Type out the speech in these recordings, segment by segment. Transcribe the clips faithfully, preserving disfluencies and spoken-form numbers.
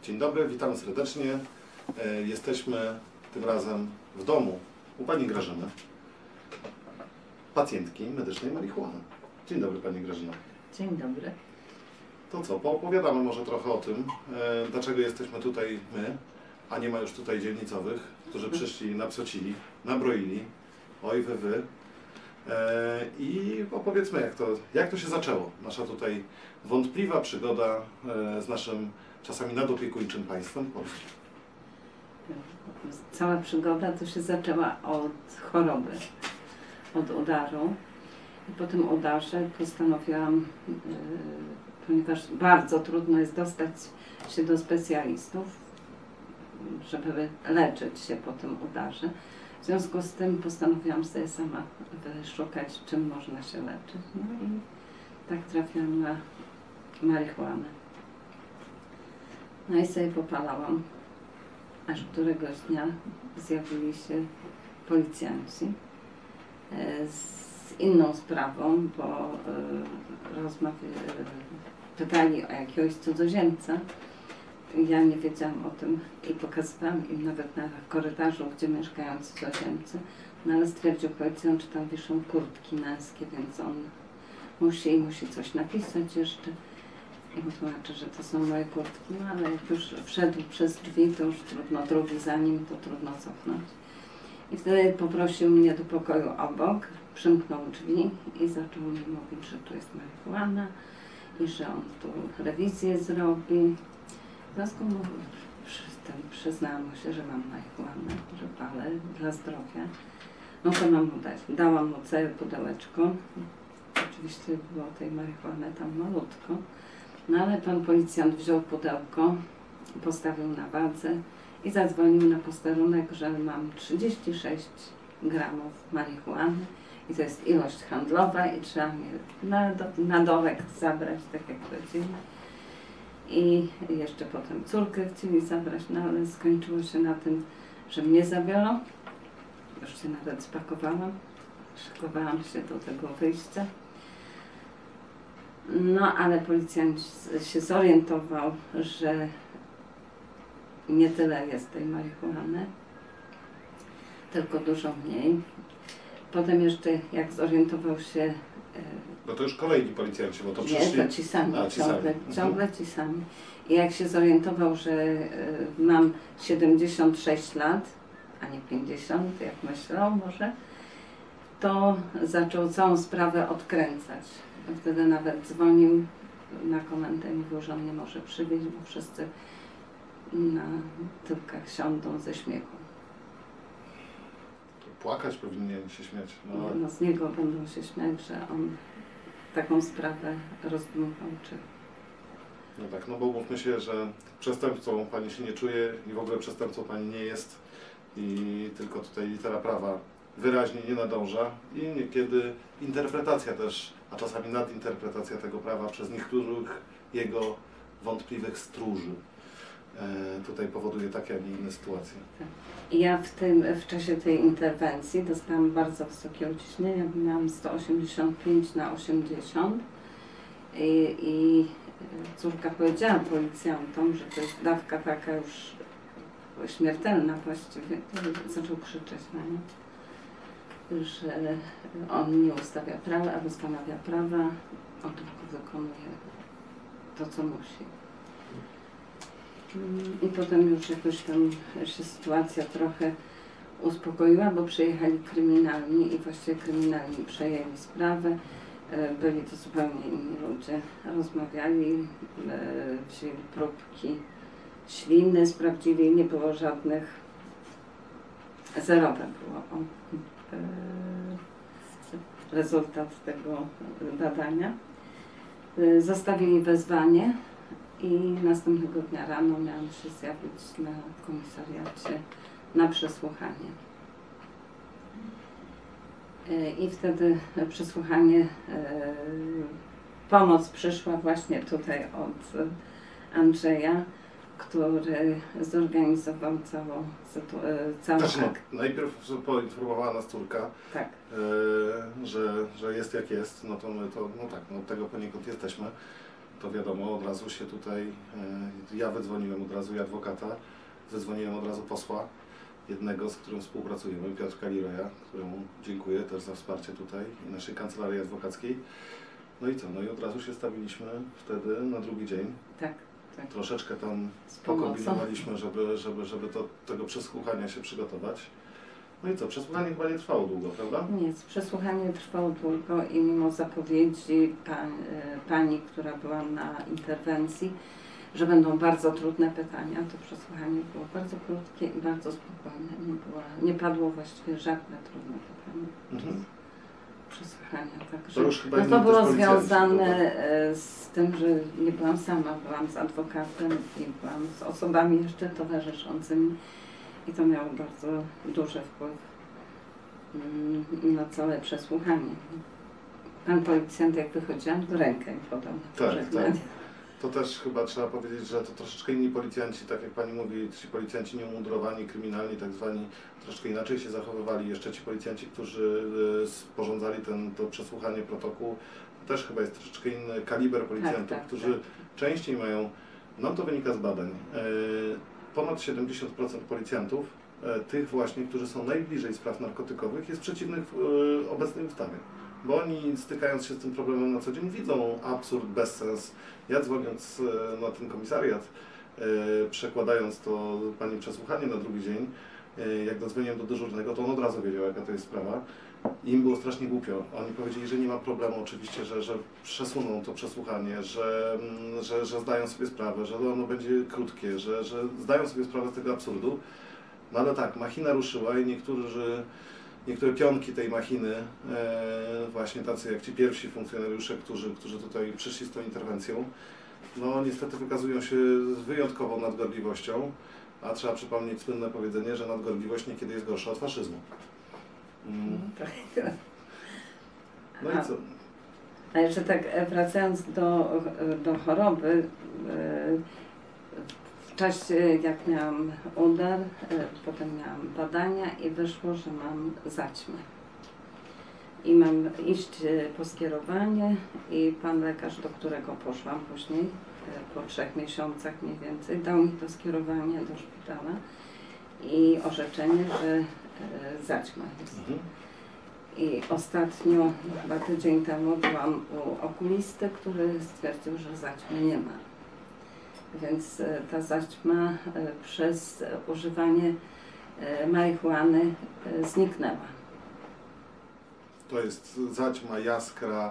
Dzień dobry, witamy serdecznie. Jesteśmy tym razem w domu u pani Grażyny, pacjentki medycznej marihuany. Dzień dobry pani Grażyna. Dzień dobry. To co, poopowiadamy może trochę o tym, dlaczego jesteśmy tutaj my, a nie ma już tutaj dzielnicowych, którzy przyszli, napsocili, nabroili, oj wy wy. I opowiedzmy, jak to, jak to się zaczęło. Nasza tutaj wątpliwa przygoda z naszym czasami nadopiekuńczym państwem polskim. Cała przygoda to się zaczęła od choroby, od udaru. I po tym udarze postanowiłam, ponieważ bardzo trudno jest dostać się do specjalistów, żeby leczyć się po tym udarze. W związku z tym postanowiłam sobie sama wyszukać, czym można się leczyć. No i tak trafiłam na marihuanę. No i sobie popalałam, aż któregoś dnia zjawili się policjanci z inną sprawą, bo rozmawiali, pytali o jakiegoś cudzoziemca. Ja nie wiedziałam o tym i pokazywałam im nawet na korytarzu, gdzie mieszkają cudzoziemcy. No ale stwierdził policjant, że tam wiszą kurtki męskie, więc on musi, musi coś napisać jeszcze. I mu tłumaczę, że to są moje kurtki, no ale jak już wszedł przez drzwi, to już trudno, drugi za nim, to trudno cofnąć. I wtedy poprosił mnie do pokoju obok, przymknął drzwi i zaczął mi mówić, że tu jest marihuana i że on tu rewizję zrobi. W związku z tym przyznałam mu się, że mam marihuanę, że palę dla zdrowia. No to mam mu dać. Dałam mu całe pudełeczko. Oczywiście było tej marihuany tam malutko. No ale pan policjant wziął pudełko, postawił na wadze i zadzwonił na posterunek, że mam trzydzieści sześć gramów marihuany i to jest ilość handlowa i trzeba mnie na, do, na dołek zabrać, tak jak powiedzieli. I jeszcze potem córkę chcieli zabrać, no ale skończyło się na tym, że mnie zabiorą. Już się nawet spakowałam, szykowałam się do tego wyjścia. No ale policjant się zorientował, że nie tyle jest tej marihuany, tylko dużo mniej. Potem jeszcze jak zorientował się... No to już kolejni policjanci, bo to nie, przyszli... to ci sami, A, ci ciągle, sami. ciągle ci sami. I jak się zorientował, że mam siedemdziesiąt sześć lat, a nie pięćdziesiąt, jak myślał może, to zaczął całą sprawę odkręcać. Wtedy nawet dzwonił na komendę i mówił, że on nie może przywieźć, bo wszyscy na tyłkach siądą ze śmiechu. Płakać powinien się śmiać. No. No, z niego będą się śmiać, że on taką sprawę rozdmuchał. Czy... No tak, no bo mówmy się, że przestępcą pani się nie czuje i w ogóle przestępcą pani nie jest i tylko tutaj litera prawa wyraźnie nie nadąża i niekiedy interpretacja też, a czasami nadinterpretacja tego prawa przez niektórych jego wątpliwych stróży e, tutaj powoduje takie, a nie inne sytuacje. Tak. Ja w, tym, w czasie tej interwencji dostałam bardzo wysokie uciśnienie, bo miałam sto osiemdziesiąt pięć na osiemdziesiąt i, i córka powiedziała policjantom, że to jest dawka taka już śmiertelna właściwie, to zaczął krzyczeć na nią, że on nie ustawia prawa, a ustanawia prawa, on tylko wykonuje to, co musi. I potem już jakoś tam się sytuacja trochę uspokoiła, bo przyjechali kryminalni i właściwie kryminalni przejęli sprawę. Byli to zupełnie inni ludzie. Rozmawiali, wzięli próbki śliny, sprawdzili, nie było żadnych, zerowe było o, rezultat tego badania. Zostawili wezwanie i następnego dnia rano miałam się zjawić na komisariacie na przesłuchanie. I wtedy przesłuchanie, pomoc przyszła właśnie tutaj od Andrzeja, który zorganizował całą całą Znaczy, no, najpierw poinformowała nas córka, tak. e, że, że jest jak jest, no to my to, no tak, no od tego poniekąd jesteśmy. to wiadomo, od razu się tutaj, ja wydzwoniłem od razu i adwokata, zadzwoniłem od razu posła, jednego, z którym współpracujemy, Piotrka Liroja, któremu dziękuję też za wsparcie tutaj i naszej kancelarii adwokackiej. No i co? No i od razu się stawiliśmy wtedy na drugi dzień. Tak, tak. Troszeczkę tam pokombinowaliśmy, żeby, żeby, żeby do tego przesłuchania się przygotować. No i co? Przesłuchanie chyba nie trwało długo, prawda? Nie, przesłuchanie trwało długo i mimo zapowiedzi pań, pani, która była na interwencji, że będą bardzo trudne pytania, to przesłuchanie było bardzo krótkie i bardzo spokojne. Nie, było, nie padło właściwie żadne trudne pytanie. Mhm. Przesłuchania, także To już chyba no to inni było też policjanci, związane z tym, że nie byłam sama, byłam z adwokatem i byłam z osobami jeszcze towarzyszącymi i to miało bardzo duży wpływ na całe przesłuchanie. Pan policjant, jak wychodziłam, to rękę mi podał na Tak, pożegnanie. tak. To też chyba trzeba powiedzieć, że to troszeczkę inni policjanci, tak jak Pani mówi, ci policjanci nieumundurowani, kryminalni, tak zwani, troszeczkę inaczej się zachowywali. Jeszcze ci policjanci, którzy sporządzali ten, to przesłuchanie protokołu, też chyba jest troszeczkę inny kaliber policjantów, tak, tak, którzy tak. częściej mają, nam to wynika z badań, ponad siedemdziesiąt procent policjantów, tych właśnie, którzy są najbliżej spraw narkotykowych, jest przeciwnych obecnej ustawie. Bo oni, stykając się z tym problemem na co dzień, widzą absurd, bezsens. Ja dzwoniąc na ten komisariat, przekładając to Pani przesłuchanie na drugi dzień, jak dodzwoniłem do dyżurnego, to on od razu wiedział, jaka to jest sprawa. I im było strasznie głupio. Oni powiedzieli, że nie ma problemu oczywiście, że, że przesuną to przesłuchanie, że, że, że zdają sobie sprawę, że ono będzie krótkie, że, że zdają sobie sprawę z tego absurdu. No ale tak, machina ruszyła i niektórzy Niektóre pionki tej machiny, e, właśnie tacy jak ci pierwsi funkcjonariusze, którzy, którzy tutaj przyszli z tą interwencją, no niestety wykazują się z wyjątkową nadgorliwością, a trzeba przypomnieć słynne powiedzenie, że nadgorliwość niekiedy jest gorsza od faszyzmu. Mm. No i co? A jeszcze tak wracając do, do choroby, w czasie jak miałam udar, potem miałam badania i wyszło, że mam zaćmę. I mam iść po skierowanie i pan lekarz, do którego poszłam później, po trzech miesiącach mniej więcej, dał mi to skierowanie do szpitala i orzeczenie, że zaćma jest. Mhm. I ostatnio, chyba tydzień temu, byłam u okulisty, który stwierdził, że zaćmy nie ma. Więc ta zaćma przez używanie marihuany zniknęła. To jest zaćma, jaskra,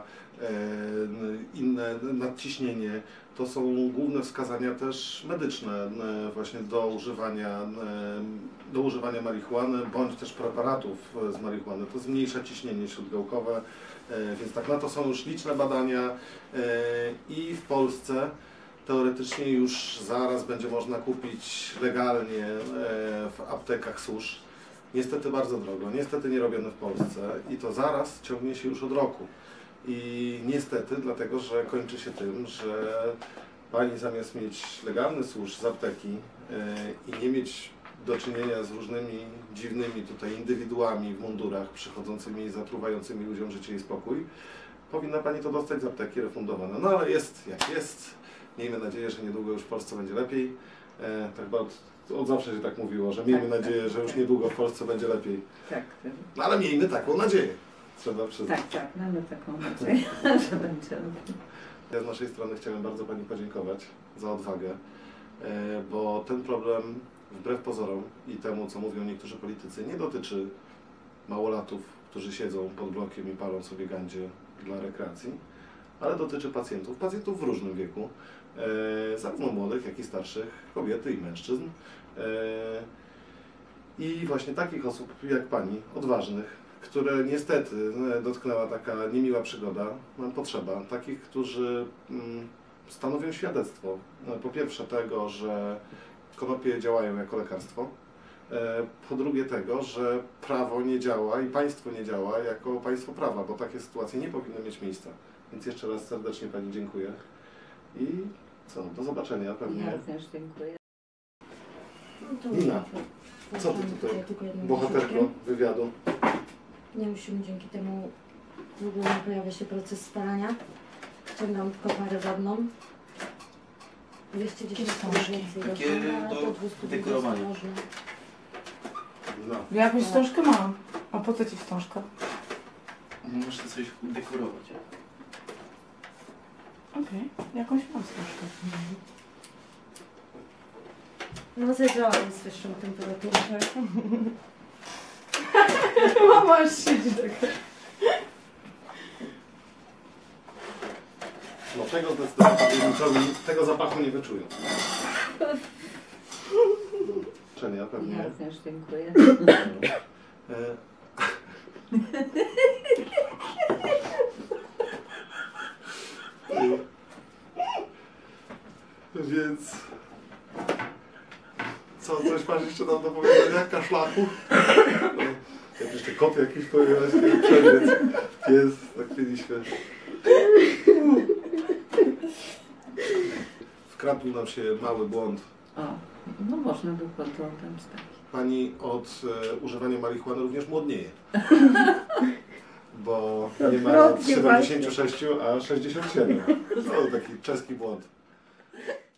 inne nadciśnienie. To są główne wskazania też medyczne właśnie do używania, do używania marihuany bądź też preparatów z marihuany. To zmniejsza ciśnienie śródgałkowe, więc tak na to są już liczne badania i w Polsce teoretycznie już zaraz będzie można kupić legalnie w aptekach susz. Niestety bardzo drogo, niestety nie robione w Polsce i to zaraz ciągnie się już od roku. I niestety dlatego, że kończy się tym, że Pani zamiast mieć legalny susz z apteki i nie mieć do czynienia z różnymi dziwnymi tutaj indywiduami w mundurach przychodzącymi i zatruwającymi ludziom życie i spokój, powinna Pani to dostać z apteki refundowane. No ale jest jak jest. Miejmy nadzieję, że niedługo już w Polsce będzie lepiej. E, tak od, od zawsze się tak mówiło, że miejmy tak, nadzieję, tak, że już tak. niedługo w Polsce będzie lepiej. Tak. No ale miejmy taką nadzieję. Trzeba przyznać. Tak, tak, mamy taką nadzieję, że będzie lepiej. Ja z naszej strony chciałem bardzo Pani podziękować za odwagę, e, bo ten problem wbrew pozorom i temu, co mówią niektórzy politycy, nie dotyczy małolatów, którzy siedzą pod blokiem i palą sobie gandzie dla rekreacji, ale dotyczy pacjentów, pacjentów w różnym wieku, e, zarówno młodych, jak i starszych, kobiety i mężczyzn. E, I właśnie takich osób jak Pani, odważnych, które niestety dotknęła taka niemiła przygoda, nam potrzeba. Takich, którzy mm, stanowią świadectwo, po pierwsze tego, że konopie działają jako lekarstwo, po drugie tego, że prawo nie działa i państwo nie działa jako państwo prawa, bo takie sytuacje nie powinny mieć miejsca. Więc jeszcze raz serdecznie Pani dziękuję i co, do zobaczenia pewnie. Ja też dziękuję. Nina, co Ty tutaj, bohaterko wywiadu? Nie musimy dzięki temu w ogóle nie pojawia się proces spalania. Wciągam tylko parę wodną dwieście dziesięć Książki. więcej Takie rośnie, a do do dwieście dekorowania. można. No. Ja jakąś wstążkę mam. A po co ci wstążka? Możesz to coś dekorować. Okej, jakąś mam wstążkę. No zajrzałam z wyższą temperaturą. Mama już siedzi taka. No tego zdecydowanie tego zapachu nie wyczują. Czenia pewnie. Ja też dziękuję. E, Więc... Co, coś masz jeszcze nam do powiedzenia? Kaszlaku? No, jak jeszcze kot jakiś pojawia się, przebiec, pies, tak mieliśmy. Wkradł nam się mały błąd. O, no można by było to dać tak. Pani od e, używania marihuany również młodnieje. Bo nie ma lat Odwrotnie siedemdziesiąt sześć, a sześćdziesiąt siedem. To taki czeski błąd.